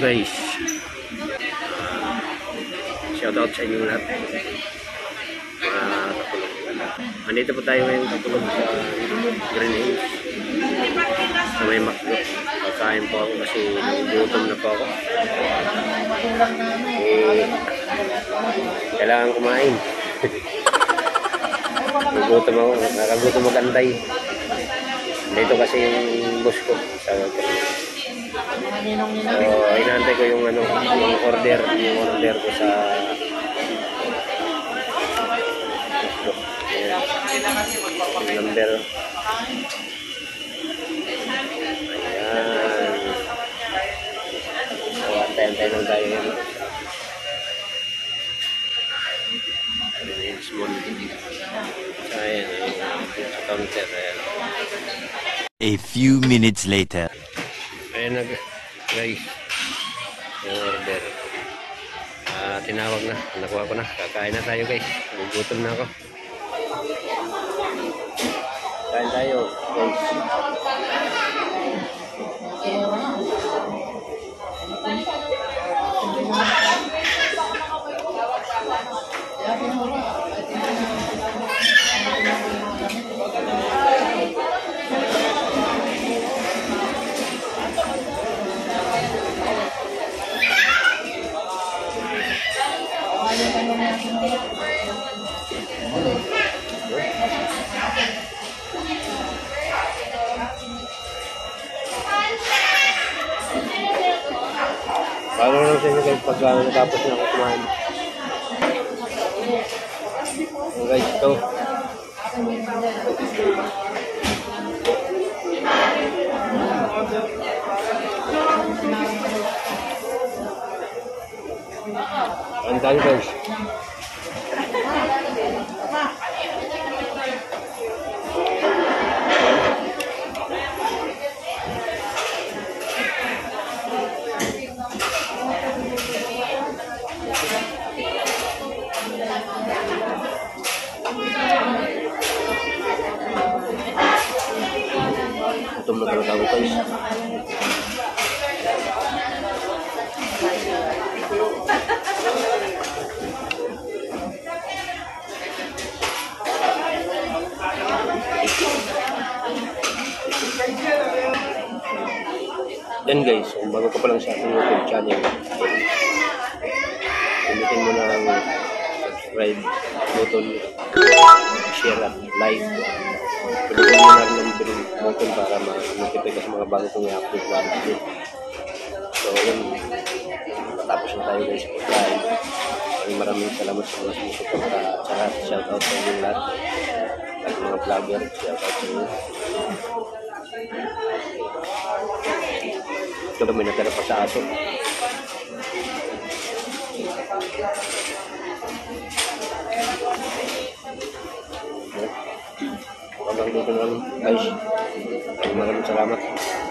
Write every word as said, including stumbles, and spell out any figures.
guys, shout out sa inyo lahat mga katulog. Andito po tayo ngayon katulog sa Green Hills sa may McDo. Pagkain po ako kasi gutom na po ako. Eh, kailangan kumain. Gutom ako, nakagutom magantay. Dito kasi yung boss ko sa so, inaantay ko yung ano, yung order, yung order ko sa yung number. Ayan. So, antay-antay lang tayo yun. Ayan, small. So, ayan, yung counter. Ayan. A few minutes later. Ayan na guys, yung order. Uh, tinawag na, nakuha ko na. Kakain na tayo guys, gugutom na ako. Kain tayo guys. Paano lang sa inyo guys pag uh, natapos na ako kumain. So guys, ito. Kain tayo guys. Gutom na talaga ako guys. Yan guys, kung bago ka pa lang sa ating YouTube channel, pindutin mo na ang subscribe button, share at like. Pindutin mo na rin ang bell button para ma-notify ka sa mga bago kong i-upload na video. So yun, matapos na tayo guys sa pagkain. Maraming maraming salamat sa mga sumusuporta at saka shout out sa inyo lahat. At mga vlogger, shout out sa inyo. Ito may natira pa sa aso. Hanggang dito na lang guys. Maraming salamat.